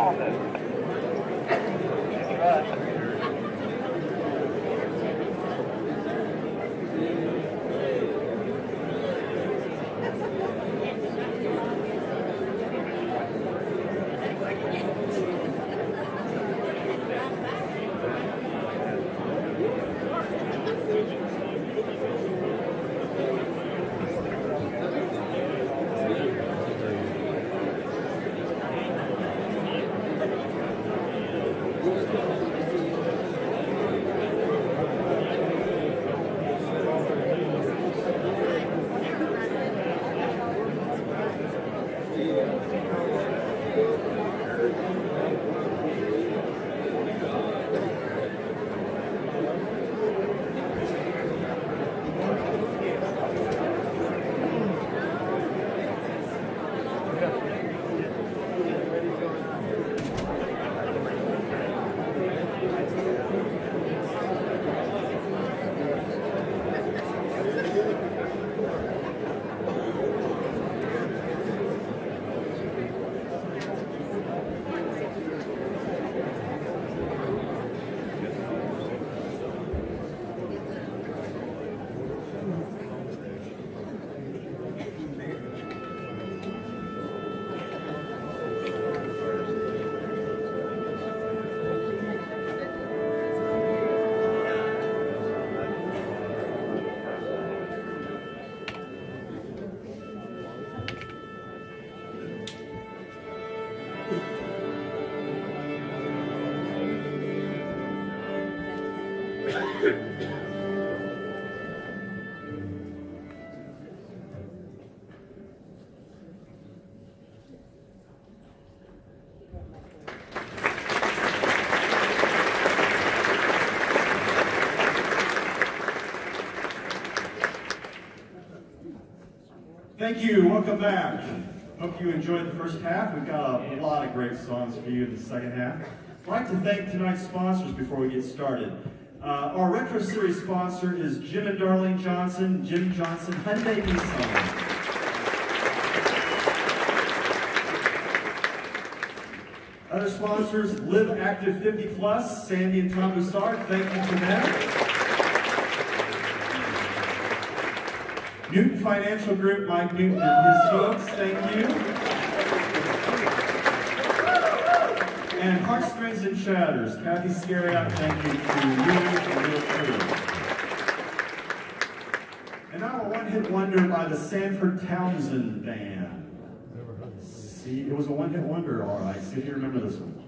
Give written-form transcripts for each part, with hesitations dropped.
Thank you. Welcome back. Hope you enjoyed the first half. We've got a lot of great songs for you in the second half. I'd like to thank tonight's sponsors before we get started. Our Retro Series sponsor is Jim and Darlene Johnson, Jim Johnson Hyundai Nissan. Other sponsors, Live Active 50 Plus, Sandy and Tom Boussard, thank you for that. Newton Financial Group, Mike Newton and his folks, thank you. And Heartstrings and Shatters, Kathy Scariot, thank you to you and your crew. And now a one-hit wonder by the Sanford Townsend Band. See, it was a one-hit wonder, all right. See if you remember this one.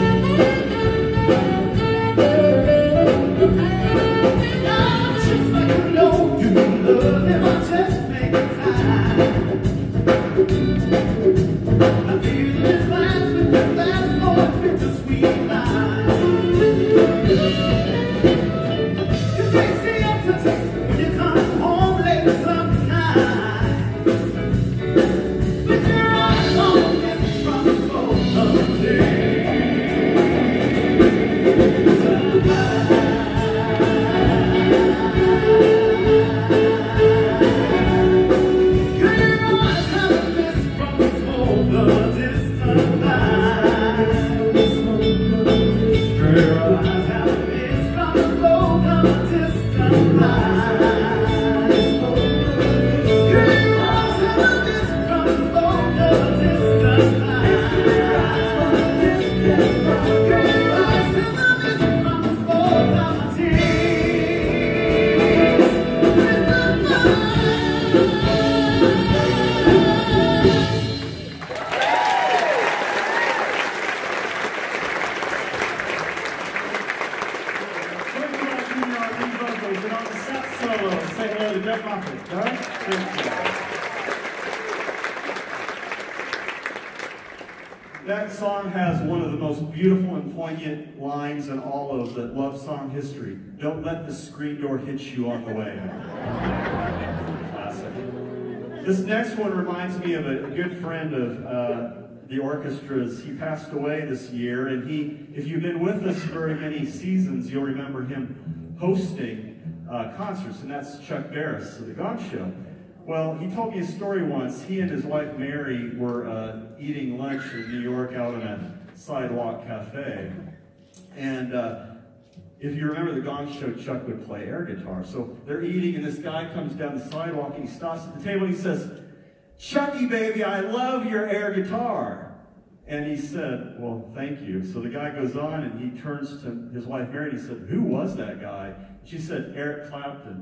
That song has one of the most beautiful and poignant lines in all of the love song history. Don't let the screen door hit you on the way. Classic. This next one reminds me of a good friend of the orchestra's. He passed away this year, and if you've been with us very many seasons, you'll remember him hosting concerts, and that's Chuck Barris of The Gong Show. Well, he told me a story once. He and his wife Mary were eating lunch in New York out in a sidewalk cafe. And if you remember The Gong Show, Chuck would play air guitar. So they're eating, and this guy comes down the sidewalk, and he stops at the table, and he says, "Chucky, baby, I love your air guitar." And he said, "Well, thank you." So the guy goes on, and he turns to his wife Mary, and he said, "Who was that guy?" She said, "Eric Clapton."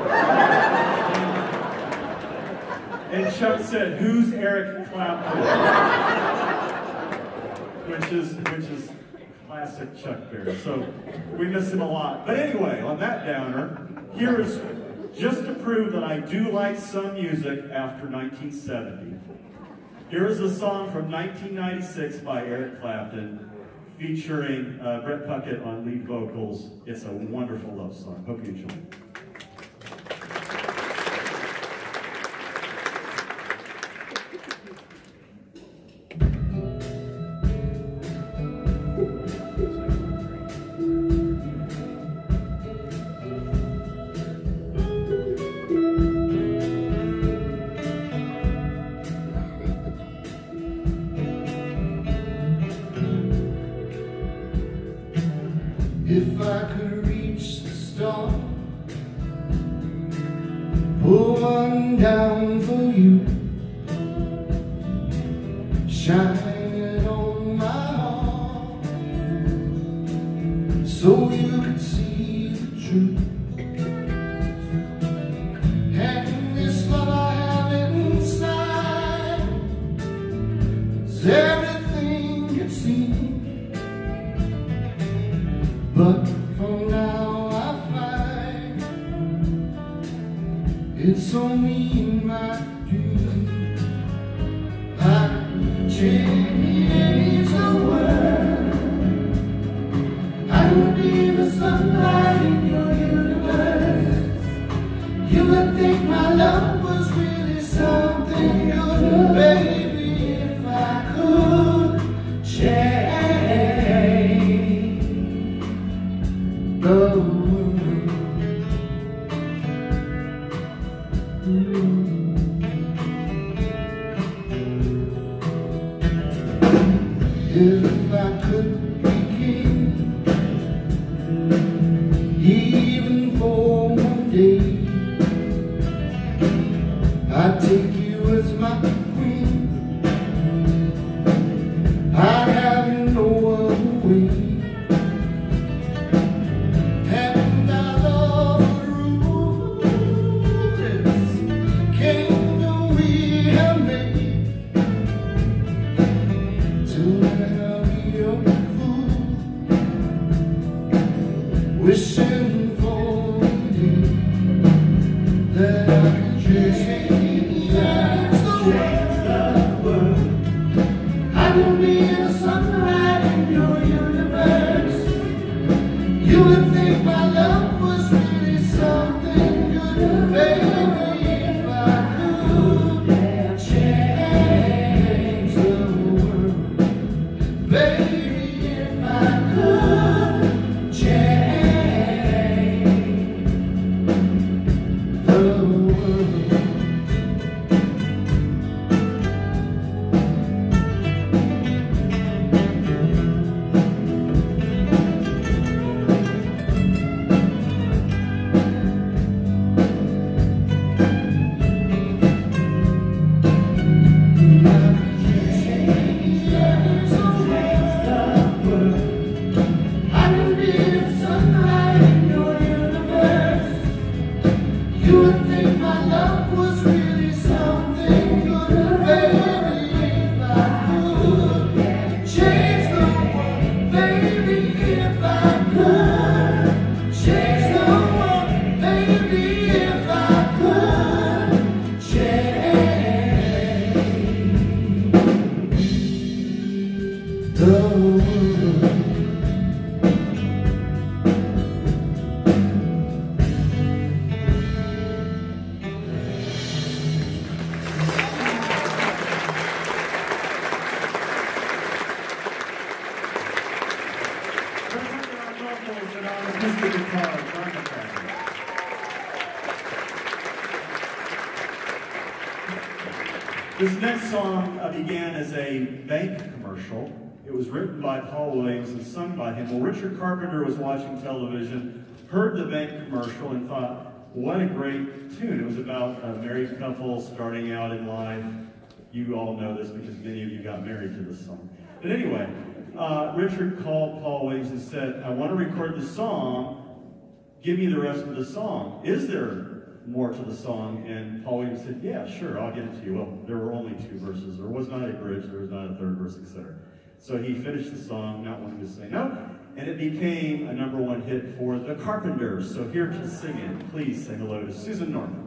And Chuck said, "Who's Eric Clapton?" which is classic Chuck Barris. So we miss him a lot. But anyway, on that downer, here is just to prove that I do like some music after 1970. Here is a song from 1996 by Eric Clapton, featuring Brett Puckett on lead vocals. It's a wonderful love song. Hope you enjoy it. If I could reach the star, pull one down for you, shine it on my heart, so you could see the truth. And this love I have inside is everything it seems. But for now I find it's only in my dream. I can change the world. I would be the sunlight in your universe. You would think my love was really something good, baby, if I could change the world. If I could be king, even for one day, I'd take you as my queen. I'd have no other way. Till then I'll be your fool. wishing for you that I could change the world. I will be the sunlight in your universe. You would think my love was really something good, baby, if I could change the world. Baby, if I could change the world. You would think my love was really something good, baby, if I could change the world, baby, if I could change the world, baby, if I could change the world. This next song began as a bank commercial. It was written by Paul Williams and sung by him. Well, Richard Carpenter was watching television, heard the bank commercial, and thought, what a great tune. It was about a married couple starting out in life. You all know this because many of you got married to this song. But anyway, Richard called Paul Williams and said, I want to record the song. Give me the rest of the song. Is there more to the song? And Paul Williams said, yeah, sure, I'll get it to you. Well, there were only 2 verses. There was not a bridge, there was not a 3rd verse, etc. So he finished the song, not wanting to say no, and it became a #1 hit for the Carpenters. So here to sing it, please say hello to Susan Norman.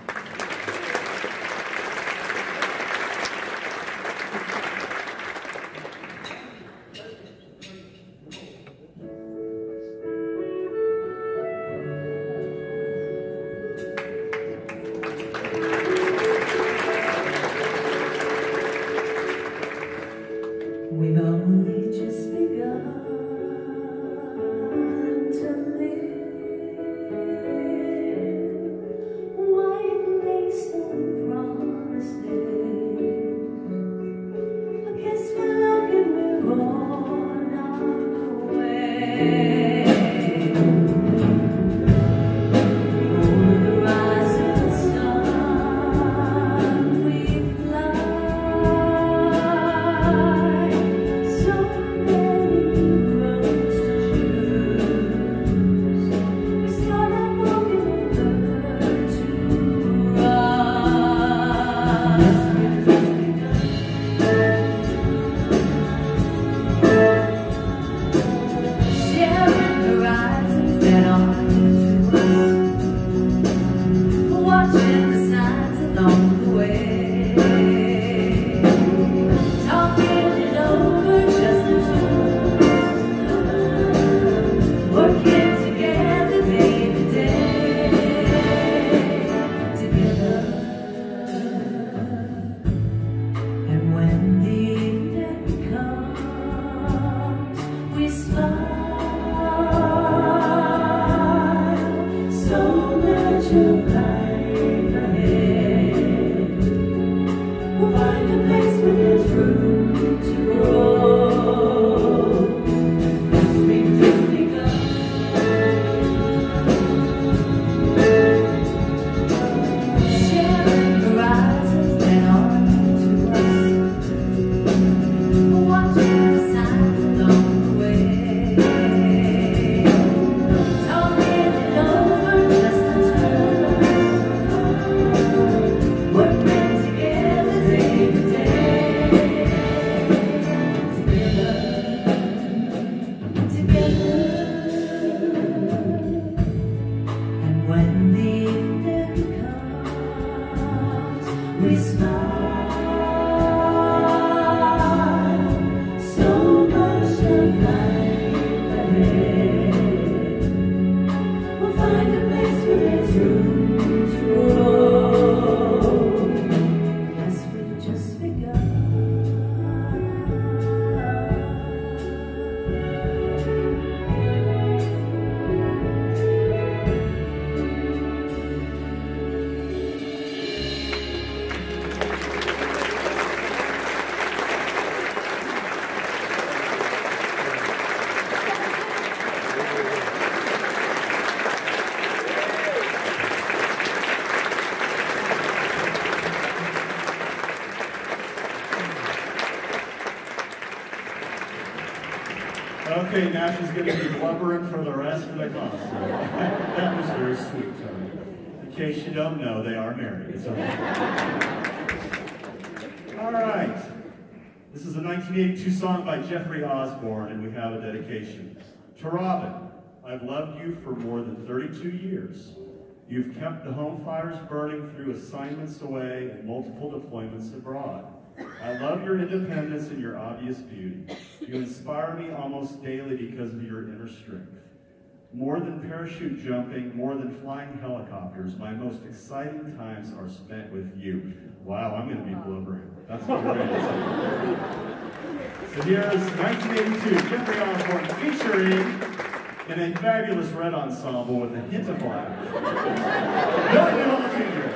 We've only just begun to live. White lace and promises. I guess we're lucky we're on our way. Over the rising sun we fly. okay, Nash is going to be blubbering for the rest of the concert. That was very sweet, Tony. In case you don't know, they are married. It's okay. All right. This is a 1982 song by Jeffrey Osborne, and we have a dedication. To Robin, I've loved you for more than 32 years. You've kept the home fires burning through assignments away and multiple deployments abroad. I love your independence and your obvious beauty. You inspire me almost daily because of your inner strength. More than parachute jumping, more than flying helicopters, my most exciting times are spent with you. Wow, I'm going to be blubbering. That's great. So here's 1982, Jeffrey Osborne featuring in a fabulous red ensemble with a hint of black. Billy Noel Jr.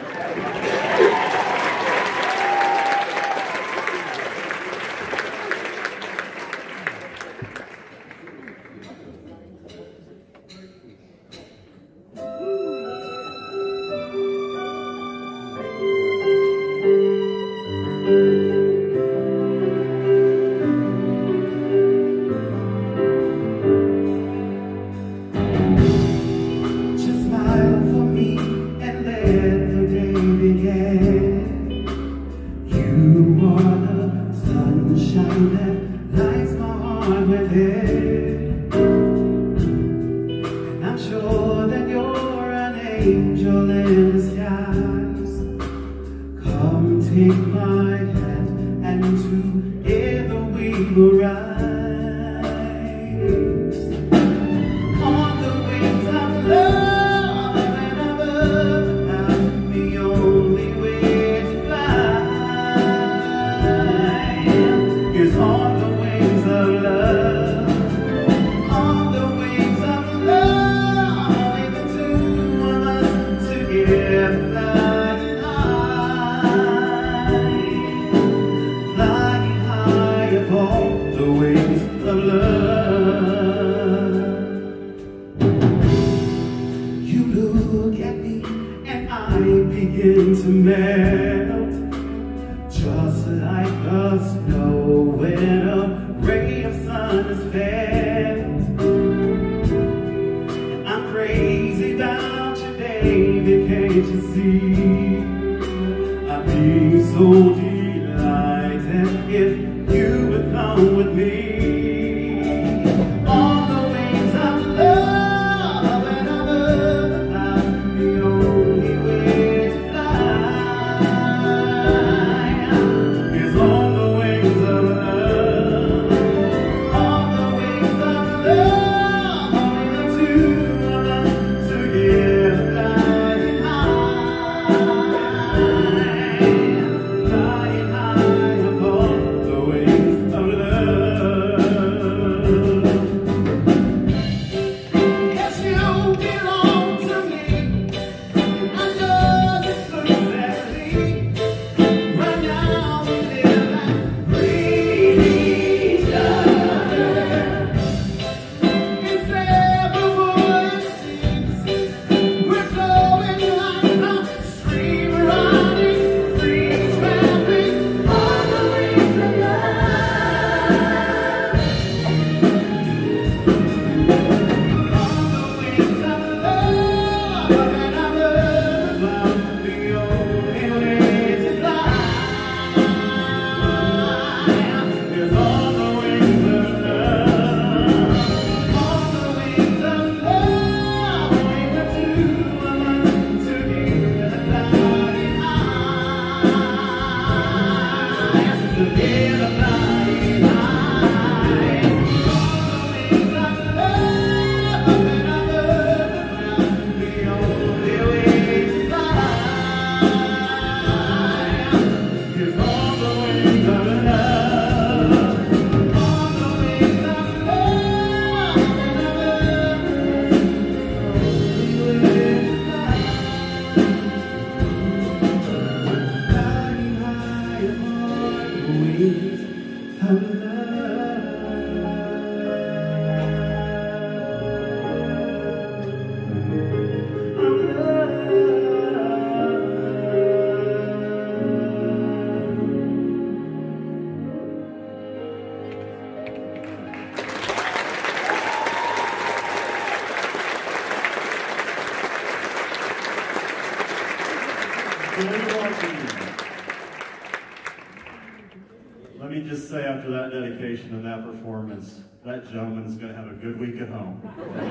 Let me just say, after that dedication and that performance, that gentleman is going to have a good week at home.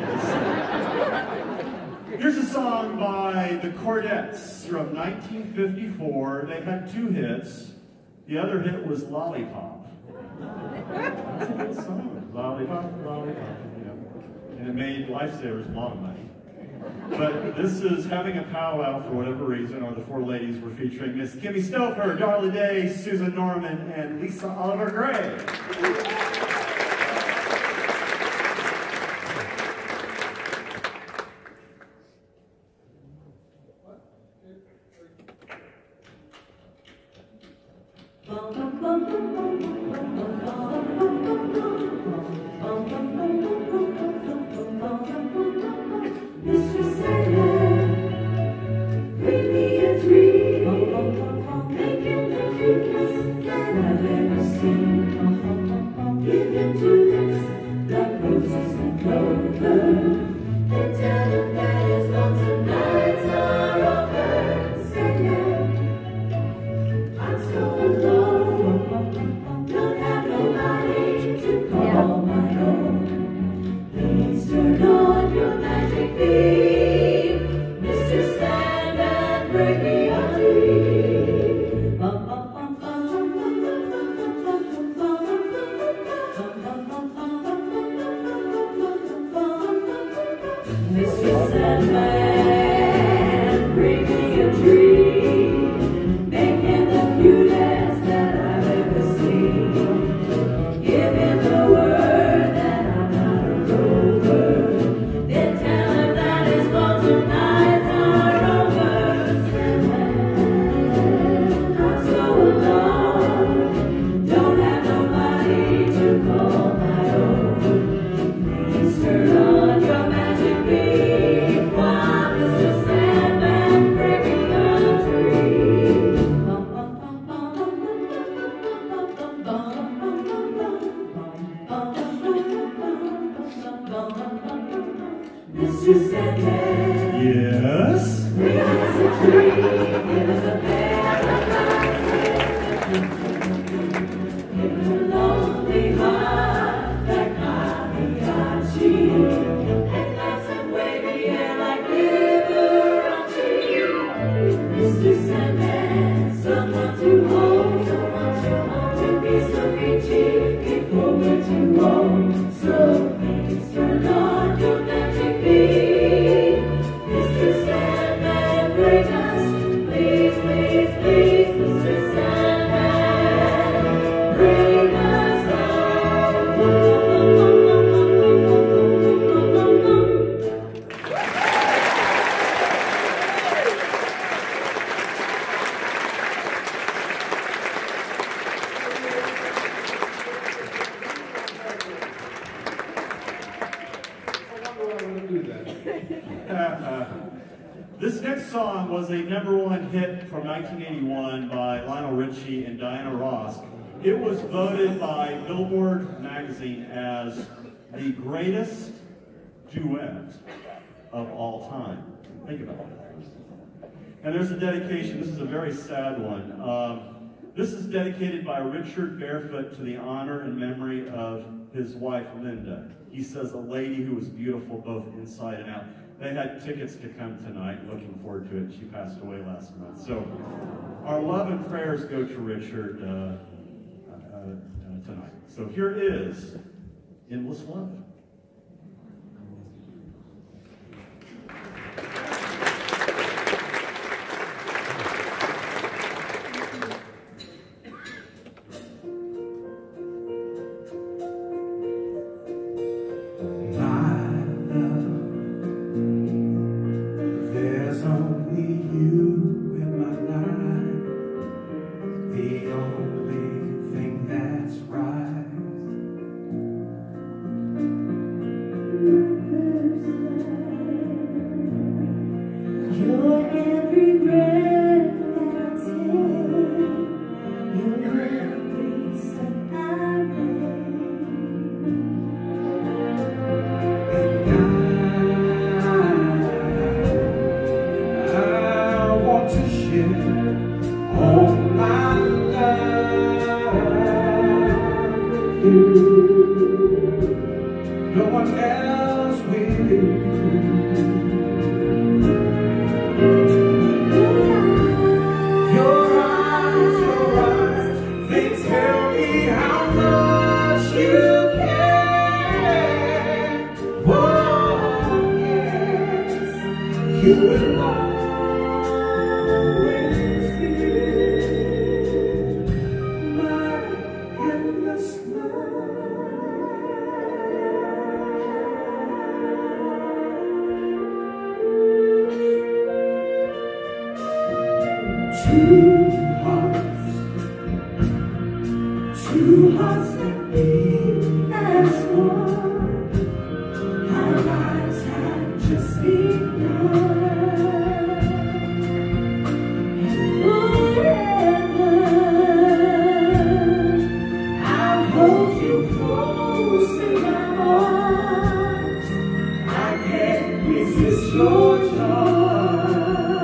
Here's a song by the Chordettes from 1954. They had two hits. The other hit was Lollipop. That's a good song. Lollipop, Lollipop. Yeah. And it made Lifesavers a lot of money. But this is Having a Powwow for whatever reason, or the four ladies were featuring Miss Kimmy Stouffer, Darla Day, Susan Norman, and Lisa Oliver Gray. Mr. Sandman, bring me a dream, making the cutest that I've ever seen. Give him 2 lips, like roses and clover, and tell him that his lonesome nights are over. Sandman, I'm so alone, don't have nobody to call my own. Please turn on your magic beam, Mr. Sandman, bring me a dream. Mr. Sandman, bring me a dream, make him the cutest that I've ever seen. Give him the word that I'm not a rover, then tell him that his lonesome nights are over. Sandman, I'm so alone, don't have nobody to call my own. Please turn on your magic beam, while Mr. Sandman, bring me a dream. Mr. Sandman, Yes? bring us a dream, give us a pair of eyes, give him a lonely heart like Mariachi, and nights of wavy hair like Liberace. Mr. Sandman, someone to hold to be so reachy before we're too old. So please turn on your magic beam, Mr. Sandman, bring us, please, please, please, Mr. Sandman, bring us home. This next song was a #1 hit from 1981 by Lionel Richie and Diana Ross. It was voted by Billboard magazine as the greatest duet of all time. Think about that. And there's a dedication. This is a very sad one. This is dedicated by Richard Barefoot to the honor and memory of his wife, Linda. He says a lady who was beautiful both inside and out. They had tickets to come tonight. Looking forward to it. She passed away last month. So our love and prayers go to Richard tonight. So here is Endless Love. There's only you in my life, the only thing that's right. Two hearts that beat as one. Our lives have just begun. And forever, I'll hold you close in my arms. I can't resist your charm.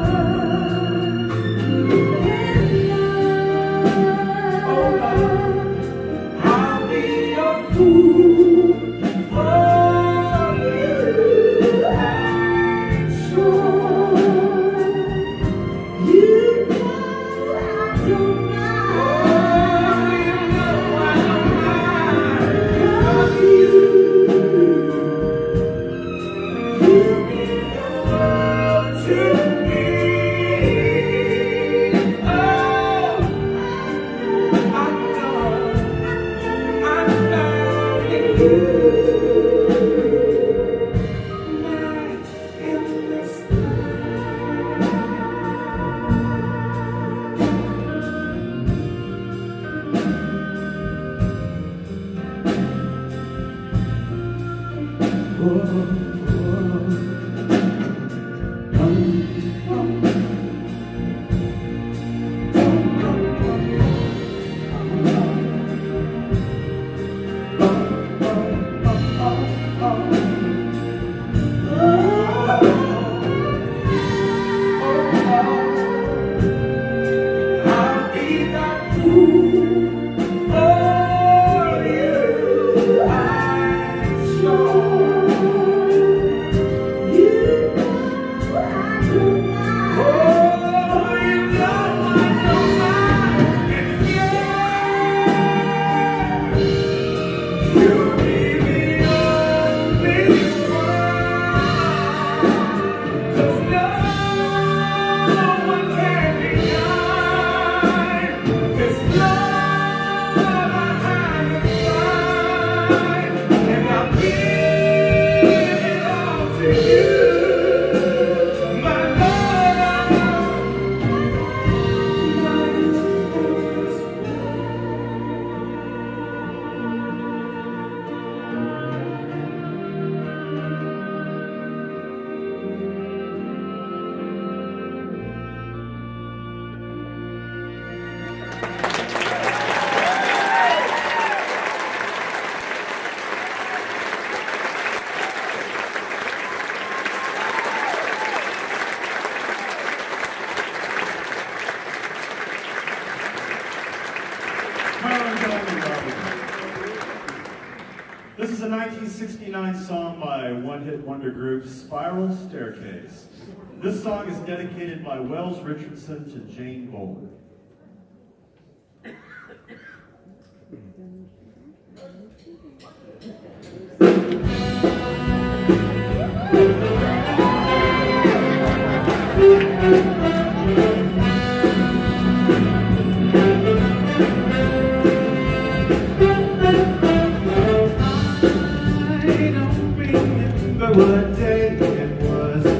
This is a 1969 song by one-hit wonder group Spiral Staircase. This song is dedicated by Wells Richardson to Jane Bowler. What day it was